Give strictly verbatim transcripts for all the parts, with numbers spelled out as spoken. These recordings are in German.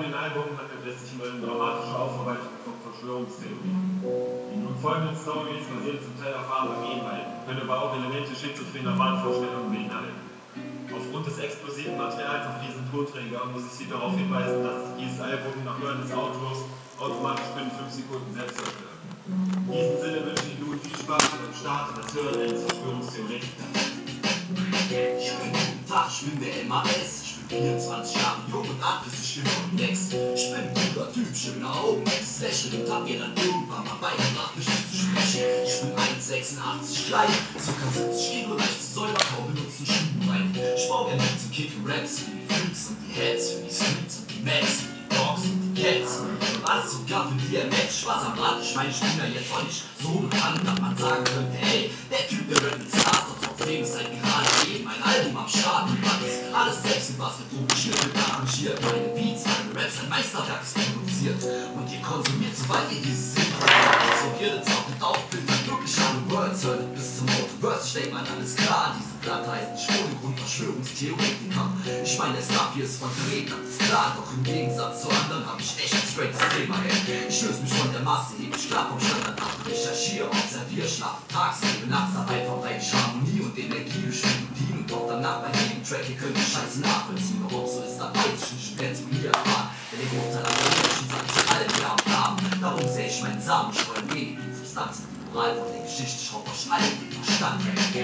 folgenden Album lässt sich über eine dramatische Aufarbeitung von Verschwörungstheorien. Die nun folgenden Stories basieren zum Teil auf wahren Begebenheiten, können aber auch Elemente schizophrener Wahnvorstellungen beinhalten. Aufgrund des explosiven Materials auf diesen Tonträger muss ich Sie darauf hinweisen, dass sich dieses Album nach Hören des Autors automatisch binnen fünf Sekunden selbst zerstört. In diesem Sinne wünsche ich Ihnen nun viel Spaß beim Start und das Hören eines Verschwörungstheoretikers. Ich bin guten Tag, ich bin der M A S. Ich bin vierundzwanzig Jahre jung und aggressiv, ich bin komplex. Ich bin ein guter Typ, ich bin Augen, das Lächeln und hab mir dann irgendwann mal beigebracht, mich nicht zu sprechen. Ich bin eins Komma sechsundachtzig klein, ca. siebzig Kilo, leichtes Säuber, kaum benutzen Schuhbein. Ich baue gerne zu Kicken Raps für die Freaks und die Heads, für die Streets und die Max, für die Dogs und die Cats. Und alles sogar für die M X. Spaß am Rad, ich meine, ich bin ja jetzt auch nicht so bekannt, dass man sagen könnte, ey, der Typ, der Rap mit Stars, doch trotzdem ist halt gerade eben ein Album am Start. Und man ist alles selbst gebastelt und geschnitten, arrangiert. Meine Beats, meine Raps, ein Meisterwerk ist produziert. Und ihr konsumiert, sobald ihr dieses Intro absolviert, jetzt auch mit Aufbildern, wirklich alle Words hört bis zum Motoverse. Ich denk mal, alles klar, diese Platte heißt nicht ohne Grund Verschwörungstheoretiker. Ich meine, der Stuff hier ist verdreht, das ist klar, doch im Gegensatz zu anderen hab ich echt ein straightes Thema, ey. Ich löse mich von der Masse, heb ich klar vom Standard ab, recherchiere, observiere, schlafe tagsüber, nachts hab einfach reiche Harmonie und Energie durch Melodien und doch danach bei jedem Track, ihr könnt die Scheiße nachvollziehen, doch ob so ist, da weiß ich nicht, wer zu mir erfahren, denn der Großteil aller Menschen sagt zu allem ja und Namen, darum sehe ich meinen Samen, streue wenig die Substanz, die Moral von der Geschichte, ich hoffe euch allen den Verstand.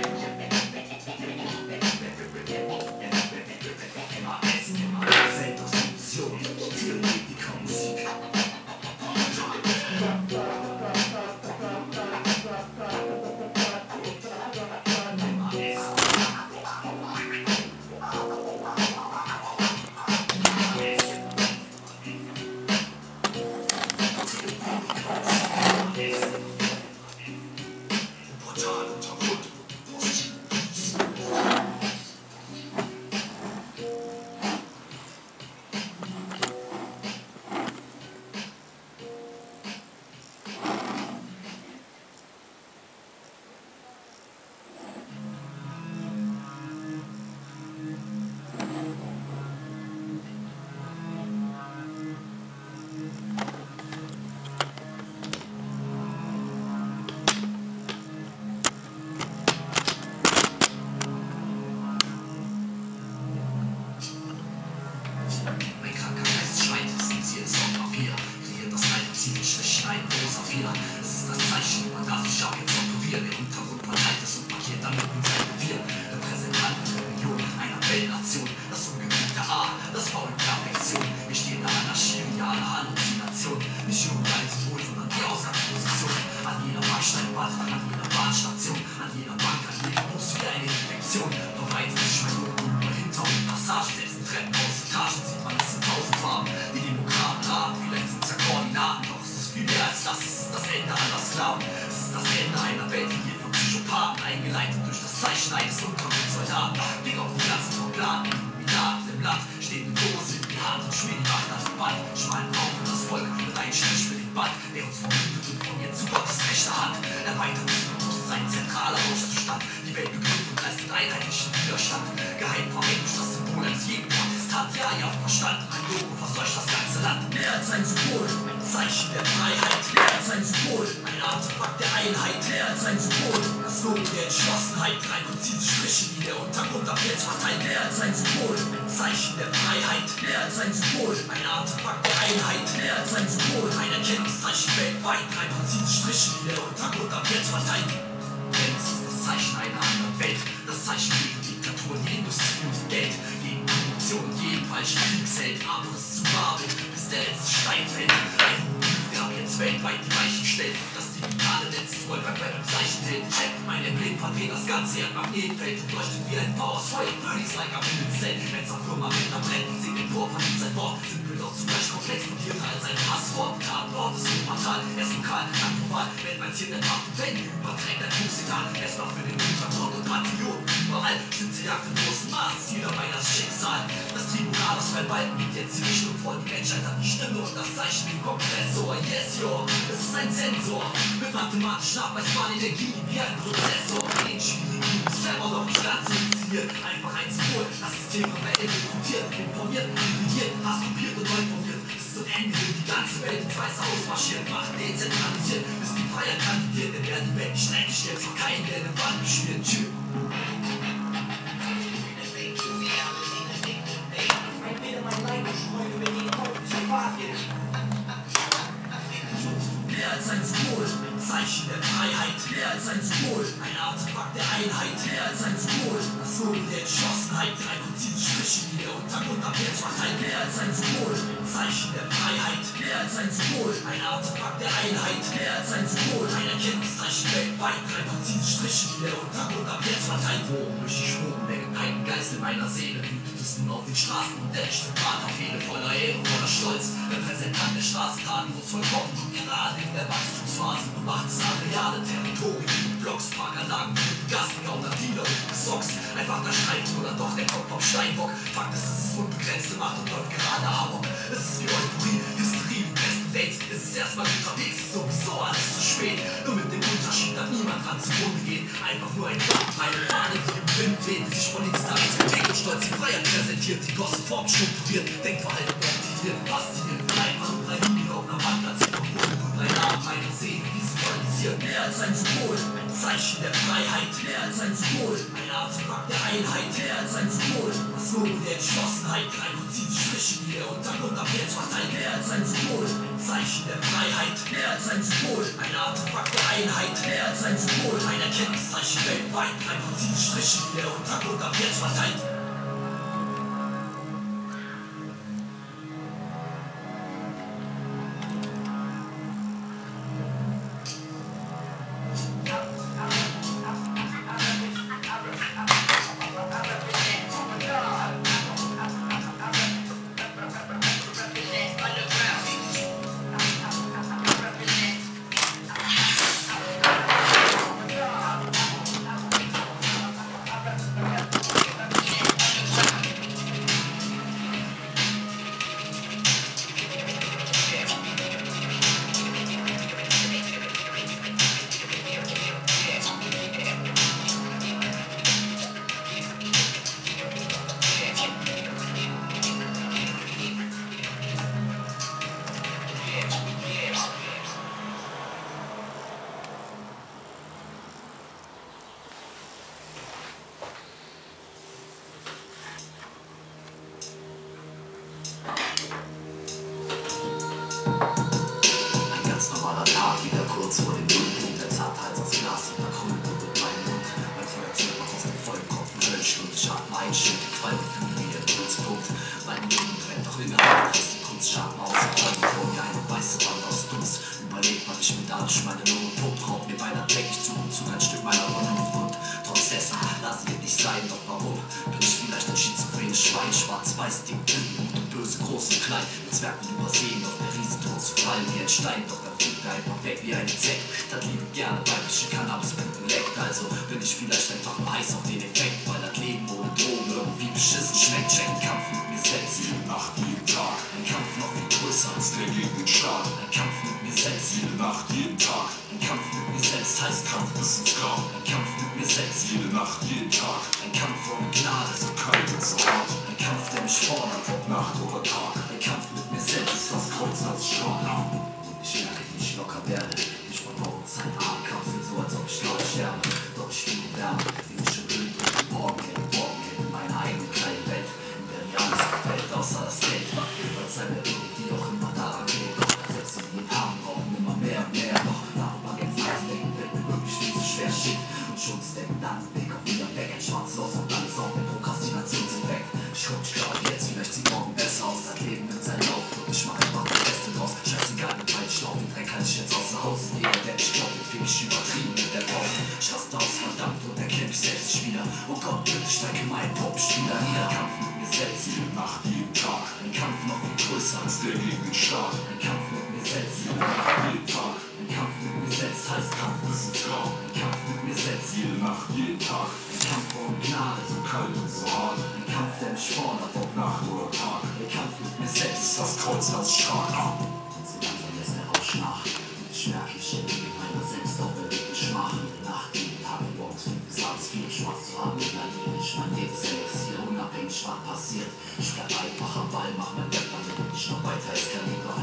Mathematisch nachweisbare Energie wie ein Prozessor. Den schwierigen ist selber noch nicht ganz initiiert. Einfach ein Symbol, das System verändert, mutiert, informiert, integriert, hast kopiert und neu formiert. zum Ende will die ganze Welt ins Weiße Haus marschieren, Macht dezentralisiert, bis die Freiheit kandidiert, in der die Welt nicht eingestellt, vor keinen, der eine Band beschmiert. Tschüss. Mehr als ein Symbol, ein Zeichen der Freiheit. Mehr als ein Symbol, ein Artefakt der Einheit. Mehr als ein Symbol, das Symbol der Entschlossenheit. Drei präzise Striche, die der Untergrund ab jetzt verteilt. Mehr als ein Symbol, ein Zeichen der Freiheit. Mehr als ein Symbol, ein Artefakt der Einheit. Mehr als ein Symbol, ein Erkenntniszeichen weltweit. Drei präzise Striche, die der Untergrund ab jetzt verteilt. Wogen durch die Schwungmenge, ein Geist in meiner Seele. Wütet es nun auf den Straßen und der Richtung Bahn auf Fehde voller Ehre, voller Stolz. Repräsentant der Straße, tatenlos vollkommen und gerade in der Wachstumsphase bewacht es areale Territorien, Blocks, Parkanlagen, Gassen, Gauner, Dealer, Socks, einfach der Streifen oder doch der Kopf vom Steinbock. Fakt ist, es ist unbegrenzte Macht und läuft gerade Amok. Es ist wie Euphorie, Hysterie, die besten Dates. Es ist erstmal unterwegs, ist sowieso alles zu spät. Nur mit dem Unterschied, dass niemand dran zugrunde geht. Einfach nur ein Kopf, eine Fahne, die im Wind weht, sich von den Stars bewegt und stolz die Freiheit präsentiert, die Gosse Form strukturiert, Denkverhalten optimiert, fasziniert, einfach nur drei Linien auf einer Wand, als sie verbunden von drei Namen, meine Seele visualisiert. Mehr als ein Symbol, ein Zeichen der Freiheit. Mehr als ein Symbol, ein Artefakt der Einheit. Mehr als ein Symbol, das Logo der Entschlossenheit. Drei präzise Striche, die der Untergrund ab jetzt verteilt. Mehr als ein Symbol, ein Zeichen der Freiheit. Mehr als ein Symbol, ein Artefakt der Einheit. Mehr als ein Symbol, ein Erkenntniszeichen weltweit. Drei präzise Striche, die der Untergrund ab jetzt verteilt. Kurz vor dem Nullpunkt, der Zartheit aus Glas und der Krümel wird mein Mund. Mein Feuer zirkt aus dem vollen Kopf, Höllschlund, Schaden, Einschild, die Qualm fühlt wie der Pulspunkt. Mein Leben brennt doch immer an, dass die Kunst Schaden aus und Qualm vor mir eine weiße Wand aus Dunst. Überlebt, was ich mir dadurch meine Lunge pumpt, raubt mir beinahe täglich zu und zu ein Stück meiner Vernunft und trotz dessen lass ich nicht sein, doch warum? Bin ich vielleicht ein schizophrenes Schwein, schwarz-weiß, dick, dünn, gut und böse, groß und klein, mit Zwergen übersehen, doch der Riesentod zu fallen wie ein Stein, doch dann fliegt er einfach weg wie ein Insekt. Das liebe gerne weibliche Cannabis-Punkte leckt, also bin ich vielleicht einfach nur heiß auf den Effekt, weil das Leben ohne Drogen irgendwie beschissen schmeckt. Check den Kampf mit mir selbst, jede Nacht, jeden Tag, ein Kampf noch viel größer als der gegen den Staat, ein Kampf mit mir selbst, jede Nacht, jeden Tag, ein Kampf mit mir selbst heißt Kampf bis ins Grab, ein Kampf mit mir selbst, jede Nacht, jeden Tag, ein Kampf ohne Gnade, so kalt und so hart, ein Kampf, der mich fordert, ob Nacht oder Tag, ein Kampf mit mir selbst, das Kreuz als Schlag. Ich merke, wie ich locker werde, ich verbrauche Zeit, Abkapsel, so als ob ich gleich sterbe, doch ich fühle Wärme, die mich erhöht und geborgen hätte, geborgen hätte, meine eigene kleine Welt, in der mir alles gefällt, außer das Geld, weil mir irgendwie auch immer daran geht, doch selbst in den Armen brauchen immer mehr und mehr, doch darüber jetzt nachdenken, wenn mir wirklich viel zu schwer steht, und schon stecken dann Blick auf wieder weg, ein Schwarzlos und alles auf der Prokrastination sind weg, ich guck, ich glaub jetzt, vielleicht sieht morgen besser aus, das Leben nimmt seinen Lauf, und ich mach einfach das Beste draus, scheißegal, mit meinem Schlauch, den Dreck halt ich jetzt außer Haus, jeder, der nicht glaubt, den fick ich übertrieben mit der Faust, ich raste aus, verdammt, und erkenn mich selbst nicht wieder, oh Gott, bitte steige meinen Puppenspieler nieder, Kampf mit mir selbst, jede Nacht, jeden Tag, ein Kampf noch viel größer als der gegen den Staat, ein Kampf mit mir selbst, jede Nacht, jeden Tag, ein Kampf mit mir selbst heißt Kampf bis ins Grab, ein Kampf mit mir selbst, jede Nacht, jeden Tag, ein Kampf ohne Gnade, so kalt und so hart, ein Kampf, der mich fordert, ob Nacht oder Tag, ein Kampf mit mir selbst, das Kreuz als Schlag. Und so langsam lässt der Rausch nach, und ich merke, ich stecke mit meiner selbst auf der Weg Schmach, jede Nacht, jeden Tag, morgens fünf bis abends viel Spaß zu haben, mit meinem Leben, ich mein Lebenselixier, unabhängig was passiert, ich bleib einfach am Ball, mach mein Bett, damit ich noch weiter eskaliere.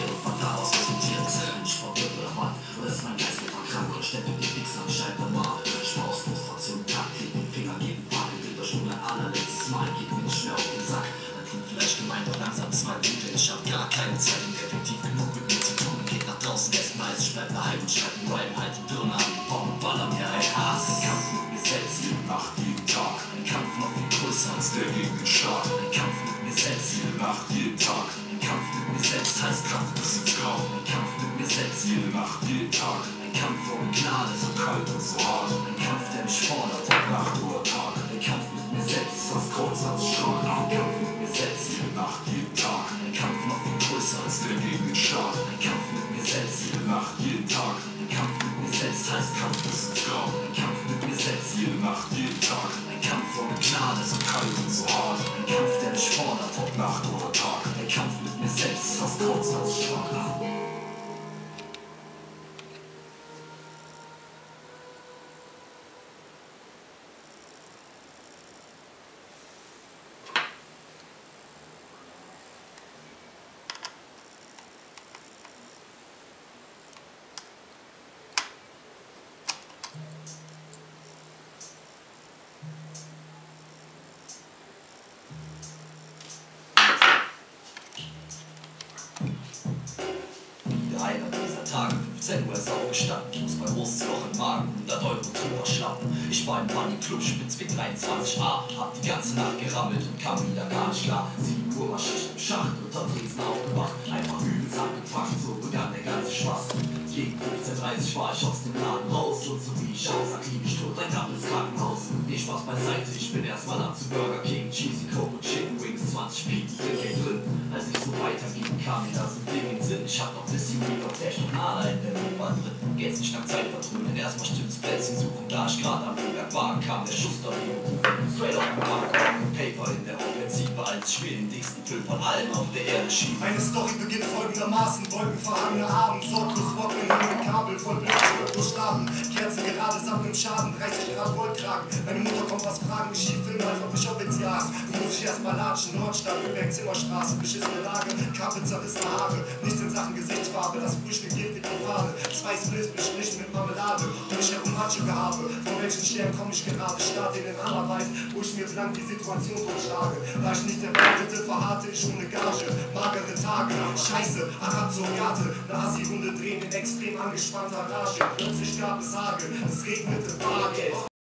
und von da aus resultiert. Bin ich verwirrt oder was? Oder ist mein Geist einfach krank oder stempelt den X am Scheitermarkt? Spaß, Frustration, Taktik, den Finger gegen Wagen, Bilder schon ein allerletztes Mal, geht mir nicht mehr auf den Sack. Dann klingt vielleicht gemeint, aber langsam ist mein Blut, ich hab gar keine Zeit und effektiv genug mit mir zu tun. Geht nach draußen, essen Eis, ich bleib daheim und schreib einen Rhyme, halt die Birne an, Baum und baller mir ein Hass. Ein Kampf mit mir selbst, jede Nacht, jeden Tag. Ein Kampf noch viel größer als der gegen den Staat. Ein Kampf mit mir selbst, jede Nacht, jeden Tag. Ein Kampf mit mir selbst heißt Kampf bis ins Grau. Ein Kampf mit mir selbst, jede Nacht, jeden Tag. Ein Kampf ohne Gnade, so kalt und so hart. Ein Kampf, der mich fordert, ob Nacht oder Tag. Ein Kampf mit mir selbst, fast kurz als stark. Ein Kampf mit mir selbst, jede Nacht, jeden Tag. Ein Kampf noch viel größer als der gegen den Staat. Ein Kampf mit mir selbst, jede Nacht, jeden Tag. Ein Kampf mit mir selbst heißt Kampf bis ins Grau. Ein Kampf mit mir selbst, jede Nacht, jeden Tag. Ein Kampf ohne Gnade, so kalt und so hart. Ein Kampf, der mich fordert, ob Nacht oder Tag. Ein Kampf mit mir selbst, fast kurz als stark. Einer dieser Tage, fünfzehn Uhr ist aufgestanden, ich muss mein großes Loch im Magen, hundert Euro drüber schlappen. Ich war im Bunny Club, Spitzweg dreiundzwanzig a, hab die ganze Nacht gerammelt und kam wieder gar nicht klar. sieben Uhr war Schicht im Schacht, unter Tresen aufgewacht, einfach übelst abgepackt, so begann der ganze Spaß. Gegen fünfzehn Uhr dreißig war ich aus dem Laden raus und so wie ich aussah, klinisch tot, ein Gang ins Krankenhaus. Nee, Spaß beiseite, ich bin erstmal ab zu Burger King, Cheesy Coke und Chicken Wings, zwanzig Pizzen sind hier drin. Als ich so weiterging, kam mir das ein Ding in den Sinn, ich hab noch bisschen Weed auf der Schokolade in der Nummer drin. Geht's nicht nach Zeit vertrönen, erstmal stimmt's Plätzchen suchen, da ich grad am Berg war, kam der Schuster gerufen. Straight auf dem Bank, Paper in der Offensive, als ich mir den dicksten Film von allen auf der Erde schieb. Meine Story beginnt folgendermaßen: wolkenverhangene Abend, sorglos Rocken mit Kabel voll Bildschirm durchschlafen. Kerzen gerade samt im Schaden, dreißig Grad Wollkragen. Meine Mutter kommt was fragen, ich schieb Filme, als ob ich offiziell aß. Muss ich erstmal latschen, Nordstadt, Lübeck, Zimmerstraße, beschissene Lage, Kappe, zerrissene Haare, nichts in Sachen Gesichtsfarbe, das Frühstück giftig und Farbe. Zwei Spliss bestrichen mit Marmelade, um mich herum Matschegehabe. Von welchen Sternen komm ich gerade? Starte in den Hammerweit, wo ich mir blank die Situation totschlage. Da ich nicht erwartete, verharrte ich ohne Gage. Magere Tage, Scheiße, Arabsurgate, eine Assi-Runde drehen in extrem angespannter Rage. Plötzlich gab es Hagel, es regnete Bargeld.